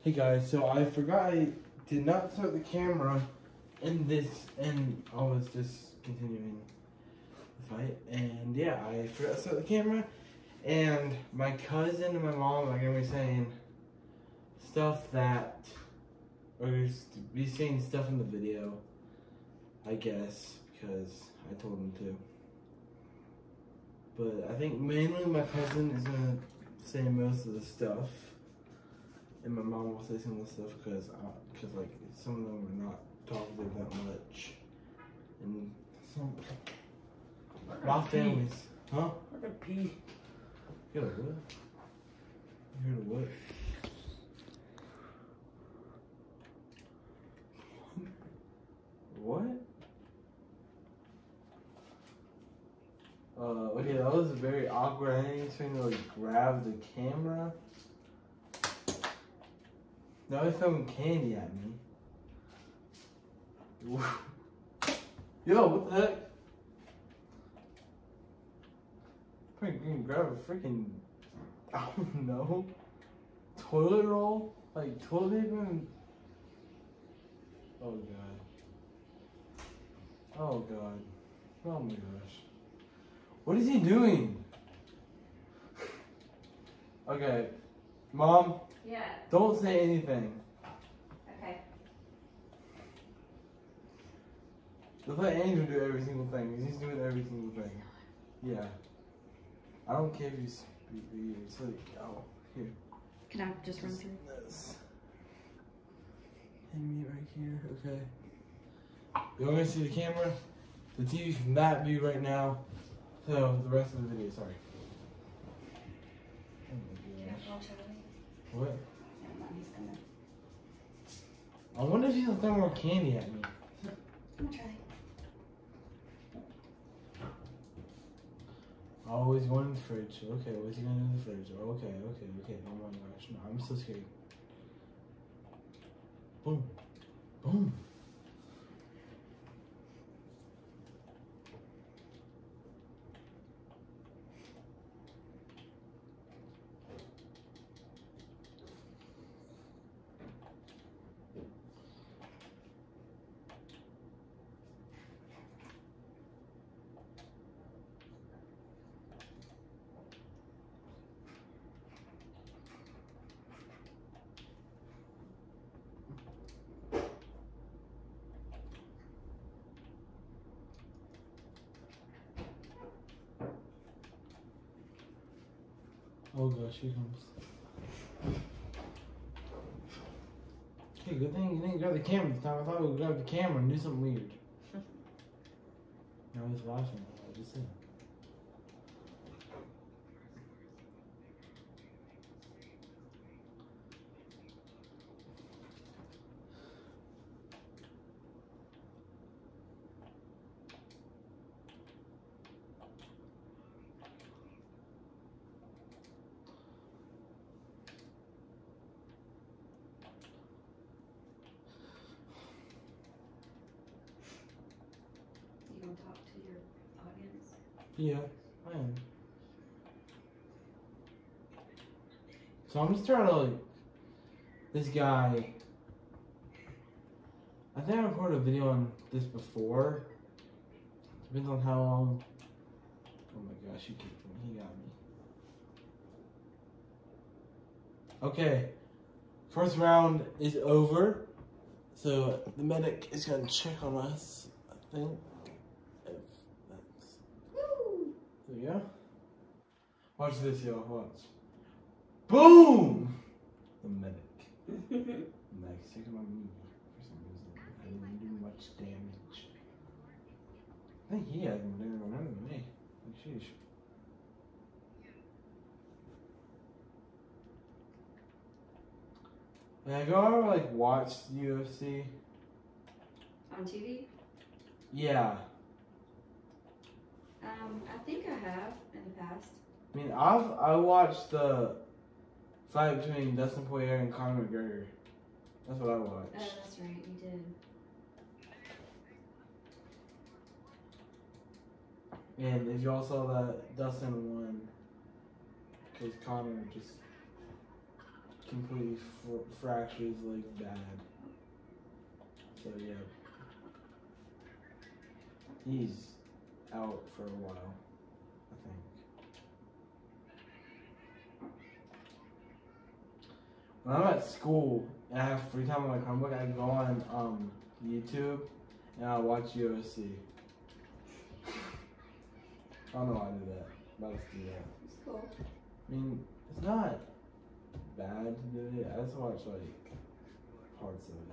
Hey guys, so I forgot I did not start the camera in this, and I was just continuing the fight, and yeah, I forgot to start the camera, and my cousin and my mom are gonna be saying stuff that, or be saying stuff in the video, I guess, because I told them to. But I think mainly my cousin is gonna say most of the stuff. And my mom will say some of the stuff because like some of them are not talkative that much, and some my families, huh? I gotta pee. You heard what? You heard what? What? Okay, that was very awkward. I think he's trying to like grab the camera. Now he's throwing candy at me. Yo, what the heck? Probably gonna grab a freaking, I don't know, toilet roll? Like toilet paper and... Oh god. Oh god. Oh my gosh. What is he doing? Okay. Mom? Yeah. Don't say anything. Okay. Just let Andrew do every single thing, because he's doing every single thing. Yeah. I don't care if you speak. It's like, oh, here. Can I just run through? This. And me right here, okay. You want me to see the camera? The TV's from that view right now. So, the rest of the video, sorry. Oh my Can I gosh. call Charlie? What? Never mind, he's coming. I wonder if he's gonna throw more candy at me. Come on, Charlie. Always going in the fridge. Okay, what's he gonna do in the fridge? Okay. Oh my gosh, no, I'm so scared. Boom. Boom. Oh gosh, here comes. Hey, good thing you didn't grab the camera this time. I thought we would grab the camera and do something weird. Now he's laughing. I just said. You gonna talk to your audience? Yeah, I am. So I'm just trying to like this guy. I think I recorded a video on this before. Depends on how long. Oh my gosh, he kicked me. He got me. Okay, first round is over. So the medic is gonna check on us, I think. If that's... Woo! There we go. Watch this, y'all. Watch. Boom! The medic. Nice. Check my knee. For some reason, I didn't do much damage. I think he has more damage than me. Like, sheesh. Have you ever like watched UFC? On TV? Yeah. I think I have in the past. I mean, I watched the fight between Dustin Poirier and Conor McGregor. That's what I watched. Oh, that's right, you did. And if y'all saw that, Dustin won because Conor just completely fractures like bad. So yeah, he's out for a while, I think. When I'm at school and I have free time on my Chromebook, I go on YouTube and I watch UFC. I don't know why I do that, but I just do that. It's cool. I mean, it's not bad to do it. I just watch like parts of it.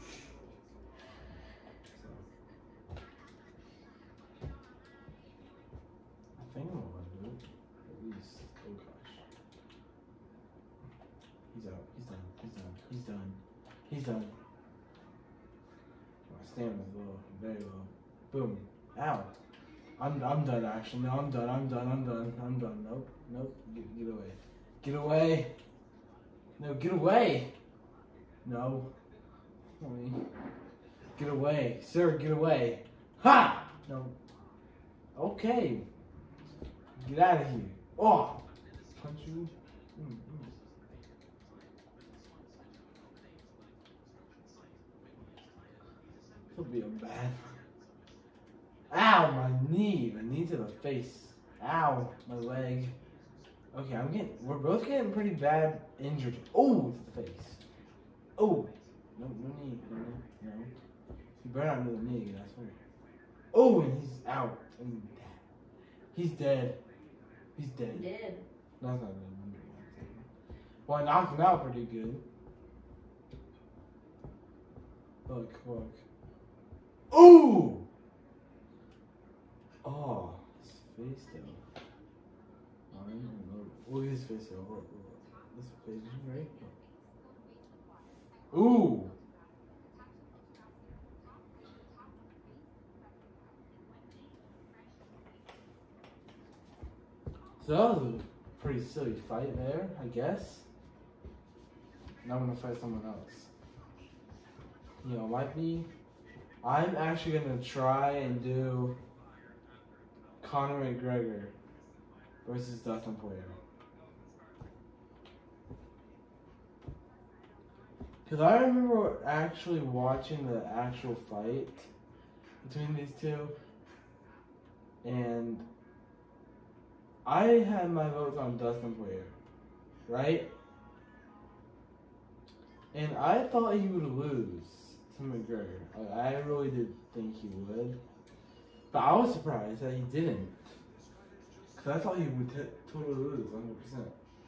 So I think I'm gonna do it. At least, oh gosh. He's out. He's done. He's done. He's done. He's done. My stamina's low, very low. Boom. Ow. I'm done actually. No, I'm done. Nope. Get away. Get away. No, get away. No. Get away. Sir, get away. Ha! No. Okay. Get out of here. Oh! Punch you. It'll be a bad. Ow, my knee. My knee to the face. Ow, my leg. Okay, we're both getting pretty bad injured. Oh, to the face. Oh. No knee. No. You better not do the knee again, I swear. Oh, and he's out. And he's dead. He's dead. Dead. No, that's not dead. Well, I knocked him out pretty good. Look. Ooh! Oh, his face though. I don't know. Look at his face though. This face is right. Ooh! So that was a pretty silly fight there, I guess. Now I'm gonna fight someone else. You know, might be. I'm actually gonna try and do Conor McGregor versus Dustin Poirier. Because I remember actually watching the actual fight between these two, and I had my votes on Dustin Poirier, right? And I thought he would lose to McGregor. I really did think he would. But I was surprised that he didn't. Because I thought he would totally lose, 100%.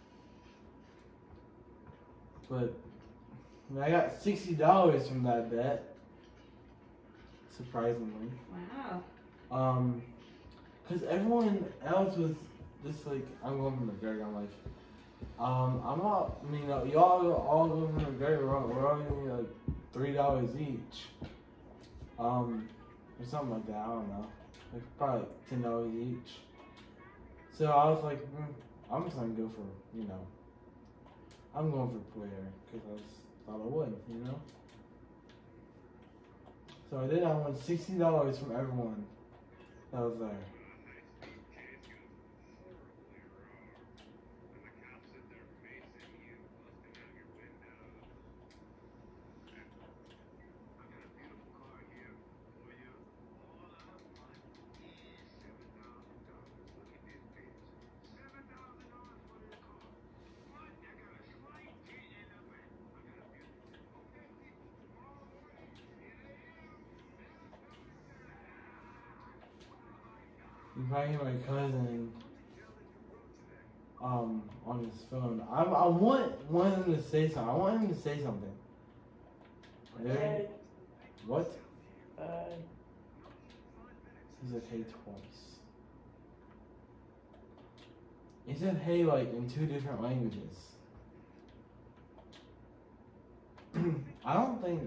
But I got $60 from that bet. Surprisingly. Wow. Because everyone else was just like, I'm going for McGregor. I'm like, I'm not, I mean, y'all all go for McGregor. We're all gonna be like $3 each. Or something like that, I don't know. Like probably $10 each. So I was like, I'm just gonna go for, I'm going for Poirier because I just thought I would, So I did. I won $60 from everyone that was there. You probably hear my cousin on his phone. I want him to say something. I want him to say something. Hey. What? He said hey twice. He said hey like in 2 different languages. I don't think.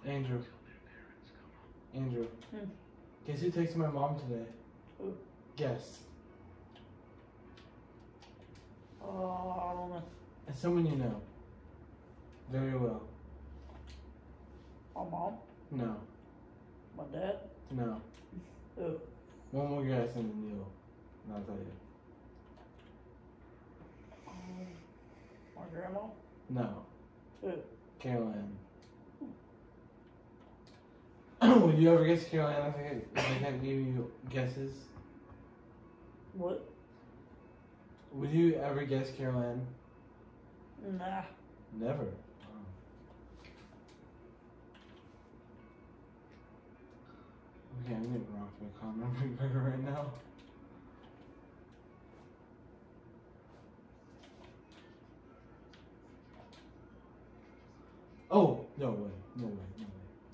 Andrew. Andrew. Hmm. Guess who texted my mom today? Who? Guess. Oh, I don't know. It's someone you know. Very well. My mom? No. My dad? No. Who? One more guess and then and I'll tell you. My grandma? No. Who? Caroline. Would you ever guess Caroline if I can't give you guesses? What? Would you ever guess Caroline? Nah. Never. Okay, I'm getting rocked by Conor McGregor right now. Oh, no way, no way, no way.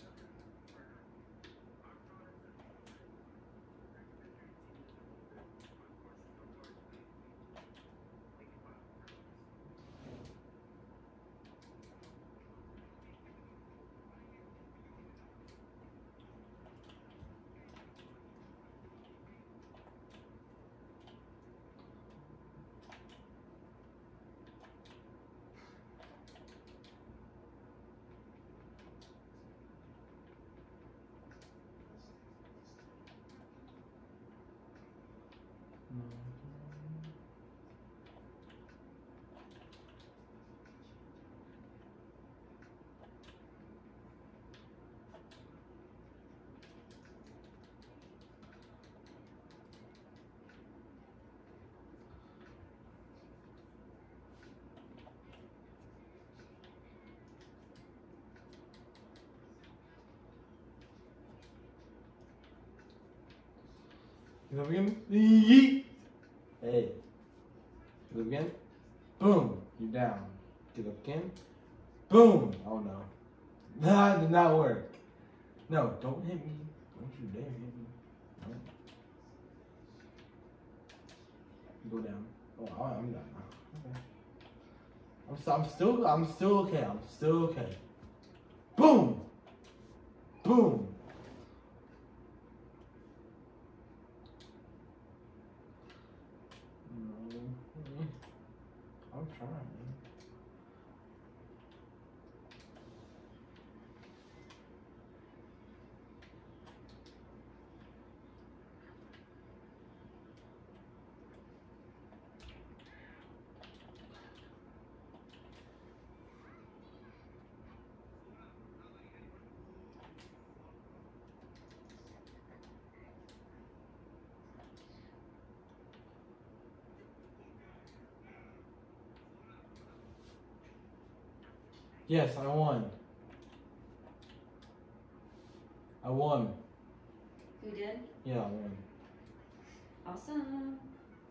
Get up again. Yeet. Hey. Get up again. Boom. You're down. Get up again. Boom. Oh no. That did not work. No, don't hit me. Don't you dare hit me. No. Go down. Oh, I'm done now. Okay. I'm still okay. I'm still okay. Boom. Boom. I'm trying. Yes, I won. I won. You did? Yeah, I won. Awesome.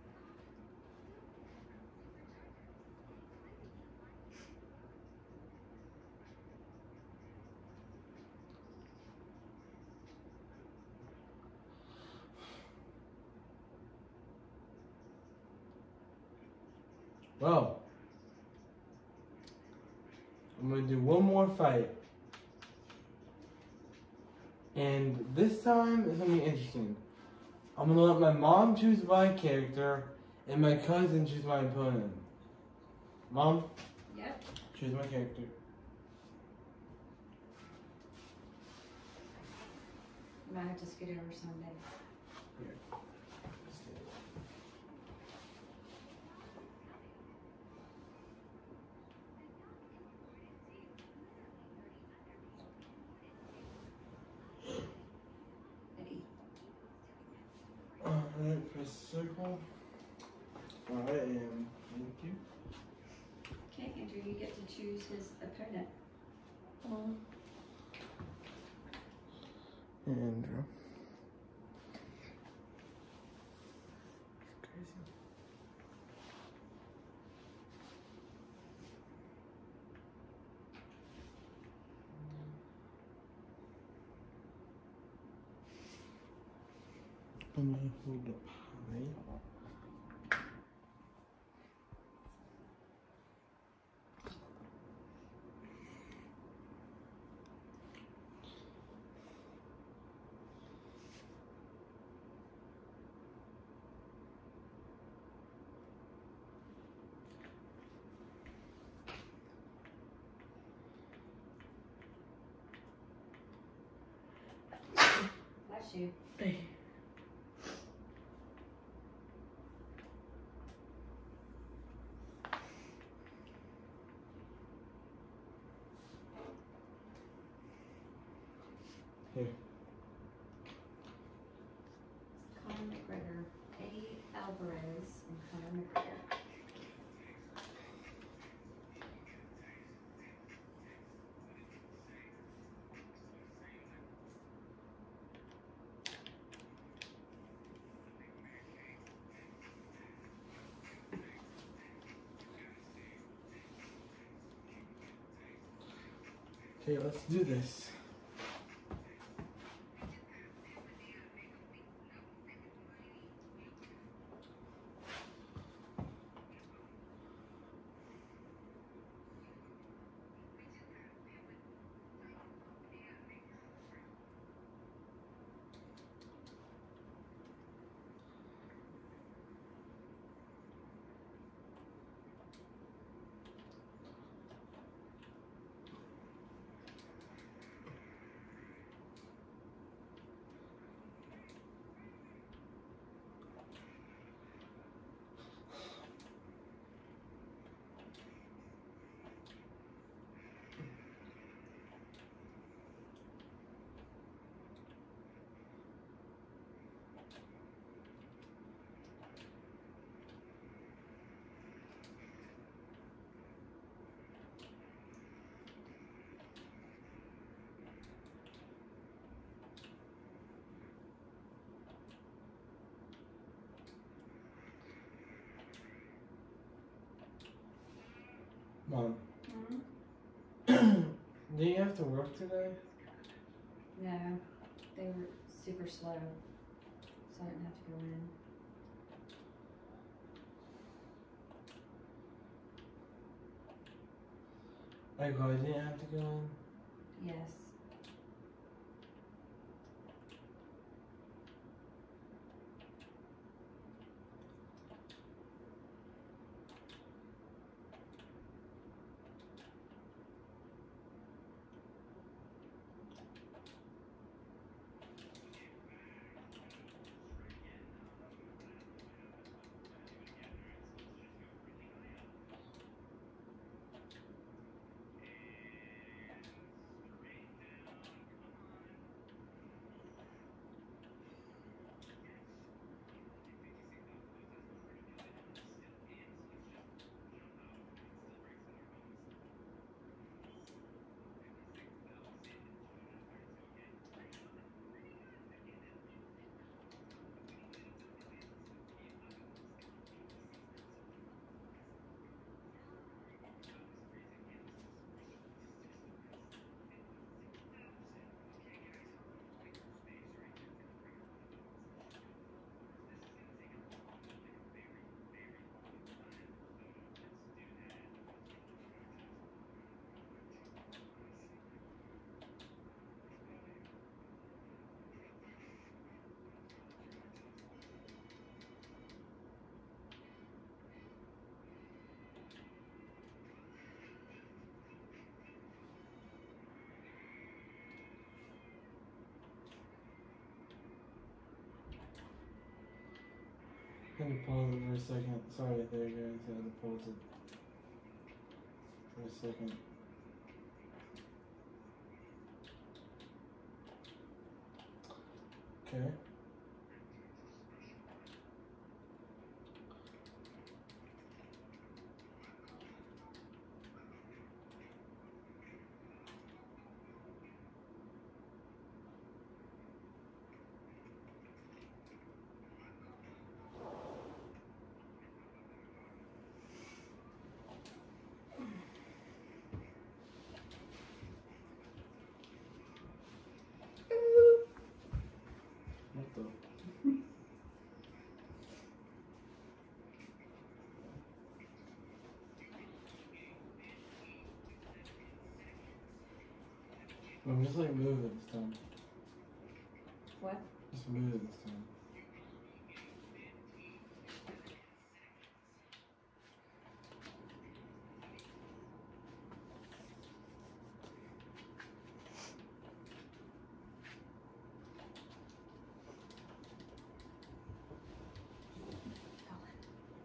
Well, I'm gonna do one more fight. And this time it's gonna be interesting. I'm gonna let my mom choose my character and my cousin choose my opponent. Mom? Yep. Choose my character. You might have to scoot over someday. Here. Ready? Alright, press circle. Alright, and thank you. Okay, Andrew, you get to choose his opponent. Andrew. I'm gonna hold up high. too. Here. Conor McGregor, Eddie Alvarez, and Conor McGregor. Okay, let's do this. Mom, Mm-hmm. do you have to work today? No, they were super slow, so I didn't have to go in. Like, I didn't have to go in? Yes. I had to pause it for a second. Sorry there, guys. I had to pause it for a second. Okay. What the? I'm just like move it this time. What? Just move it this time.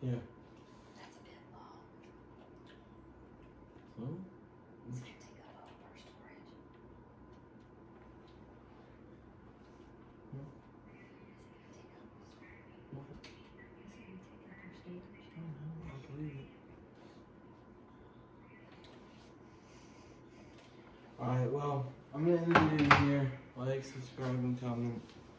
Yeah. That's a bit long. So? It's gonna take up all of our storage. Hmm. Is it gonna take up our storage? I don't know. I believe it. Alright, well, I'm gonna end the video here. Like, subscribe, and comment.